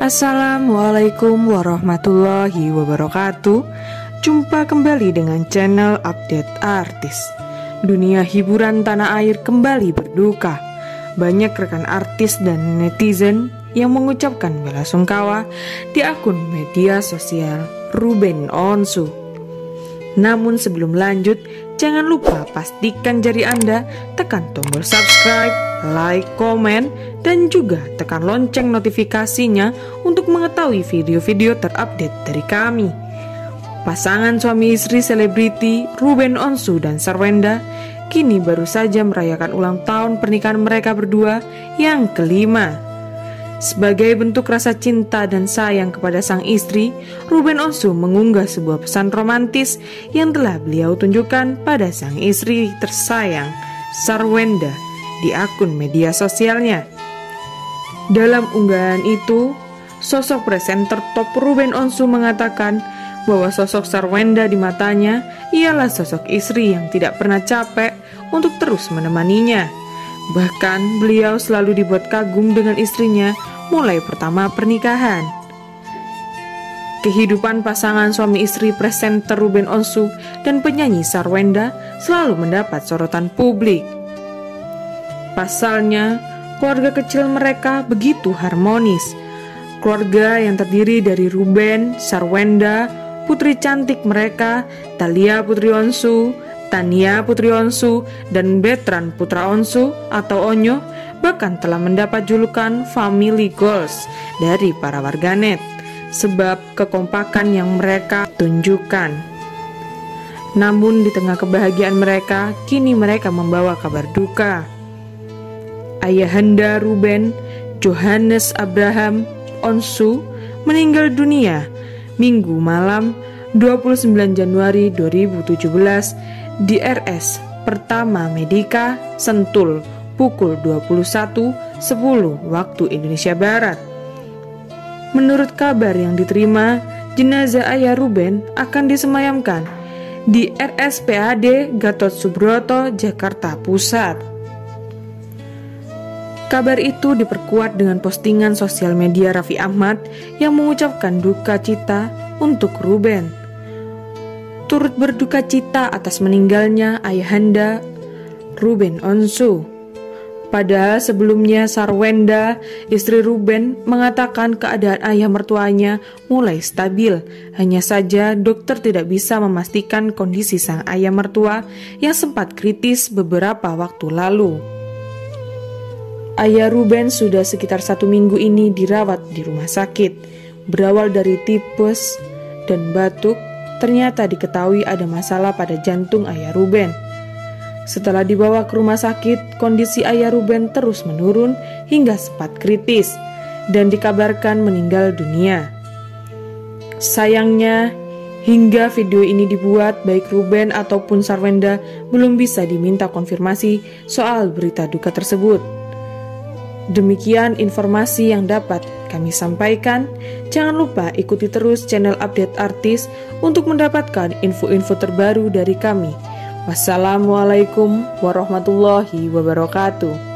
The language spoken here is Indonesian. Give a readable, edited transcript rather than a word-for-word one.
Assalamualaikum warahmatullahi wabarakatuh. Jumpa kembali dengan channel Update Artis. Dunia hiburan tanah air kembali berduka. Banyak rekan artis dan netizen yang mengucapkan belasungkawa di akun media sosial Ruben Onsu. Namun sebelum lanjut, jangan lupa pastikan jari Anda tekan tombol subscribe, like, komen, dan juga tekan lonceng notifikasinya untuk mengetahui video-video terupdate dari kami. Pasangan suami istri selebriti Ruben Onsu dan Sarwenda kini baru saja merayakan ulang tahun pernikahan mereka berdua yang kelima. Sebagai bentuk rasa cinta dan sayang kepada sang istri, Ruben Onsu mengunggah sebuah pesan romantis yang telah beliau tunjukkan pada sang istri tersayang, Sarwenda, di akun media sosialnya. Dalam unggahan itu, sosok presenter top Ruben Onsu mengatakan bahwa sosok Sarwenda di matanya ialah sosok istri yang tidak pernah capek untuk terus menemaninya. Bahkan beliau selalu dibuat kagum dengan istrinya mulai pertama pernikahan. Kehidupan pasangan suami istri presenter Ruben Onsu dan penyanyi Sarwenda selalu mendapat sorotan publik. Pasalnya, keluarga kecil mereka begitu harmonis. Keluarga yang terdiri dari Ruben, Sarwenda, putri cantik mereka, Thalia Putri Onsu, Tania Putri Onsu, dan Betran Putra Onsu atau Onyo bahkan telah mendapat julukan Family Goals dari para warganet sebab kekompakan yang mereka tunjukkan. Namun di tengah kebahagiaan mereka, kini mereka membawa kabar duka. Ayahanda Ruben, Johannes Abraham Onsu, meninggal dunia Minggu malam 29 Januari 2017 di RS Pertama Medika, Sentul, pukul 21.10 waktu Indonesia Barat. Menurut kabar yang diterima, jenazah ayah Ruben akan disemayamkan di RSPAD Gatot Subroto, Jakarta Pusat. Kabar itu diperkuat dengan postingan sosial media Raffi Ahmad yang mengucapkan duka cita untuk Ruben. Turut berduka cita atas meninggalnya ayahanda Ruben Onsu. Padahal sebelumnya Sarwenda, istri Ruben, mengatakan keadaan ayah mertuanya mulai stabil. Hanya saja dokter tidak bisa memastikan kondisi sang ayah mertua yang sempat kritis beberapa waktu lalu. Ayah Ruben sudah sekitar 1 minggu ini dirawat di rumah sakit. Berawal dari tipes dan batuk, ternyata diketahui ada masalah pada jantung ayah Ruben. Setelah dibawa ke rumah sakit, kondisi ayah Ruben terus menurun hingga sempat kritis dan dikabarkan meninggal dunia. Sayangnya, hingga video ini dibuat, baik Ruben ataupun Sarwenda belum bisa diminta konfirmasi soal berita duka tersebut. Demikian informasi yang dapat kami sampaikan. Jangan lupa ikuti terus channel Update Artis untuk mendapatkan info-info terbaru dari kami. Wassalamualaikum warahmatullahi wabarakatuh.